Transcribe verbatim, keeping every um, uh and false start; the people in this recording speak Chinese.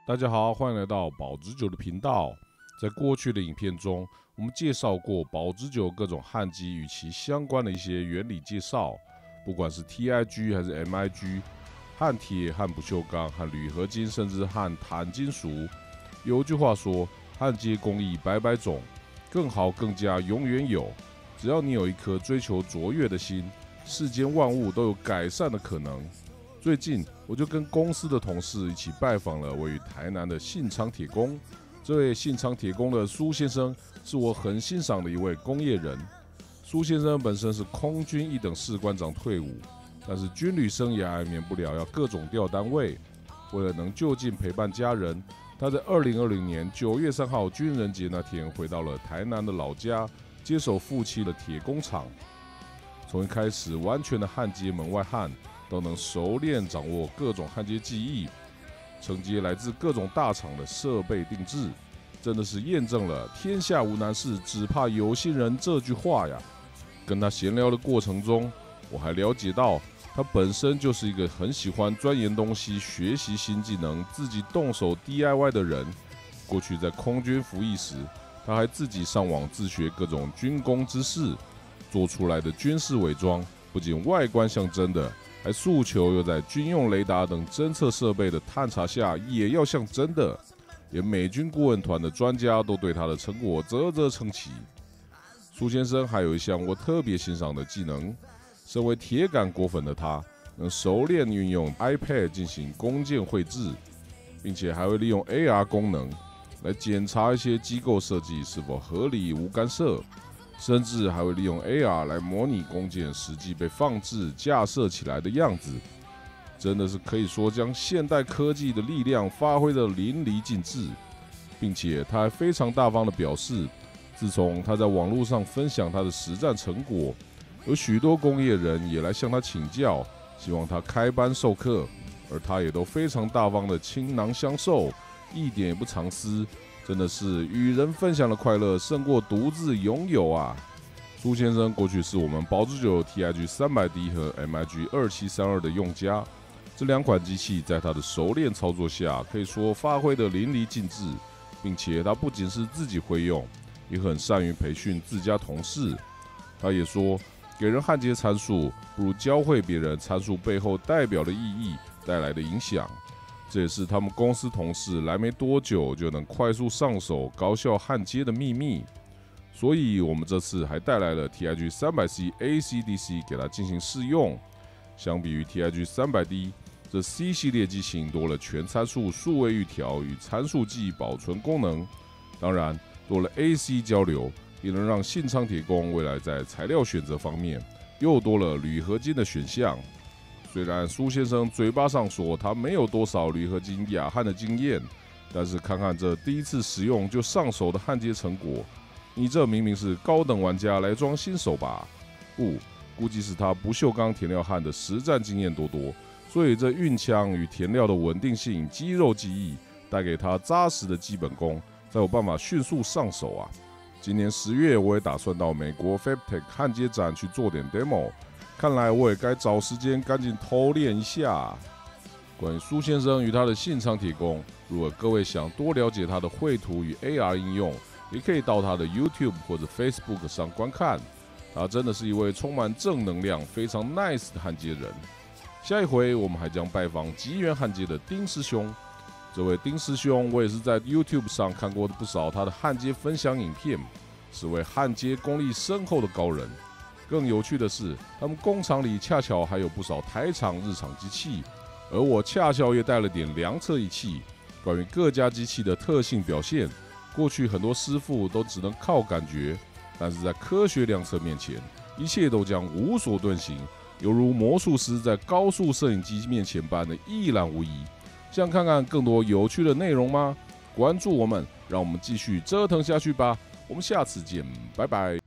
大家好，欢迎来到宝之酒的频道。在过去的影片中，我们介绍过宝之酒各种焊机与其相关的一些原理介绍，不管是 T I G 还是 M I G， 焊铁、焊不锈钢、焊铝合金，甚至焊钽金属。有句话说，焊接工艺百百种，更好更佳永远有。只要你有一颗追求卓越的心，世间万物都有改善的可能。最近，我就跟公司的同事一起拜访了位于台南的信昌铁工。这位信昌铁工的苏先生是我很欣赏的一位工业人。苏先生本身是空军一等士官长退伍，但是军旅生涯免不了要各种调单位。为了能就近陪伴家人，他在二零二零年九月三号军人节那天回到了台南的老家，接手父亲的铁工厂。从一开始完全的焊接门外焊，都能熟练掌握各种焊接技艺，承接来自各种大厂的设备定制，真的是验证了天下无难事，只怕有心人这句话呀。跟他闲聊的过程中，我还了解到他本身就是一个很喜欢钻研东西、学习新技能、自己动手 D I Y 的人。过去在空军服役时，他还自己上网自学各种军工知识，做出来的军事伪装不仅外观像真的，还诉求又在军用雷达等侦测设备的探查下也要像真的，连美军顾问团的专家都对他的成果啧啧称奇。苏先生还有一项我特别欣赏的技能，身为铁杆果粉的他，能熟练运用 iPad 进行工件绘制，并且还会利用 A R 功能来检查一些机构设计是否合理无干涉，甚至还会利用 A R 来模拟工件实际被放置架设起来的样子，真的是可以说将现代科技的力量发挥得淋漓尽致。并且他还非常大方地表示，自从他在网络上分享他的实战成果，有许多工业人也来向他请教，希望他开班授课，而他也都非常大方地倾囊相授，一点也不藏私。真的是与人分享的快乐胜过独自拥有啊！苏先生过去是我们宝之酒 T I G 三百 D 和 M I G 二七三二的用家，这两款机器在他的熟练操作下，可以说发挥得淋漓尽致，并且他不仅是自己会用，也很善于培训自家同事。他也说，给人焊接参数，不如教会别人参数背后代表的意义带来的影响。这也是他们公司同事来没多久就能快速上手、高效焊接的秘密。所以，我们这次还带来了 T I G 三百 C A C D C 给他进行试用。相比于 T I G 三百 D， 这 C 系列机型多了全参数数位预调与参数记忆保存功能，当然多了 A C 交流，也能让信昌铁工未来在材料选择方面又多了铝合金的选项。虽然苏先生嘴巴上说他没有多少铝合金亚焊的经验，但是看看这第一次使用就上手的焊接成果，你这明明是高等玩家来装新手吧？不，估计是他不锈钢填料焊的实战经验多多，所以这运枪与填料的稳定性、肌肉记忆带给他扎实的基本功，才有办法迅速上手啊！今年十月我也打算到美国 Fabtech 焊接展去做点 demo。看来我也该找时间赶紧偷练一下。关于苏先生与他的信昌铁工，如果各位想多了解他的绘图与 A R 应用，也可以到他的 YouTube 或者 Facebook 上观看。他真的是一位充满正能量、非常 nice 的焊接人。下一回我们还将拜访吉源焊接的丁师兄。这位丁师兄，我也是在 YouTube 上看过不少他的焊接分享影片，是位焊接功力深厚的高人。更有趣的是，他们工厂里恰巧还有不少台厂日常机器，而我恰巧也带了点量测仪器。关于各家机器的特性表现，过去很多师傅都只能靠感觉，但是在科学量测面前，一切都将无所遁形，犹如魔术师在高速摄影机面前般的一览无遗。想看看更多有趣的内容吗？关注我们，让我们继续折腾下去吧。我们下次见，拜拜。